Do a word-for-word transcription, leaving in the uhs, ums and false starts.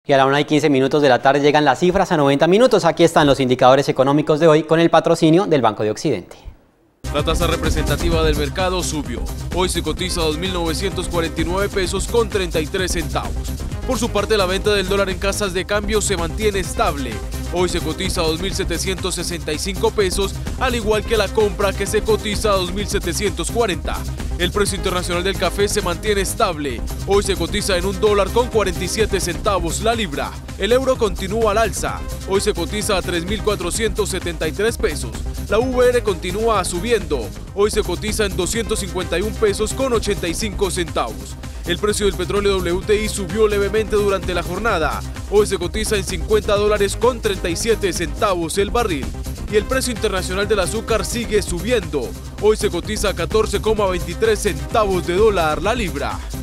Y a la una y quince minutos de la tarde llegan las cifras a noventa minutos. Aquí están los indicadores económicos de hoy con el patrocinio del Banco de Occidente. La tasa representativa del mercado subió. Hoy se cotiza a dos mil novecientos cuarenta y nueve pesos con treinta y tres centavos. Por su parte, la venta del dólar en casas de cambio se mantiene estable. Hoy se cotiza a dos mil setecientos sesenta y cinco pesos, al igual que la compra, que se cotiza a dos mil setecientos cuarenta. El precio internacional del café se mantiene estable. Hoy se cotiza en un dólar con cuarenta y siete centavos la libra. El euro continúa al alza. Hoy se cotiza a tres mil cuatrocientos setenta y tres pesos. La V R continúa subiendo. Hoy se cotiza en doscientos cincuenta y un pesos con ochenta y cinco centavos. El precio del petróleo W T I subió levemente durante la jornada. Hoy se cotiza en cincuenta dólares con treinta y siete centavos el barril. Y el precio internacional del azúcar sigue subiendo. Hoy se cotiza a catorce coma veintitrés centavos de dólar la libra.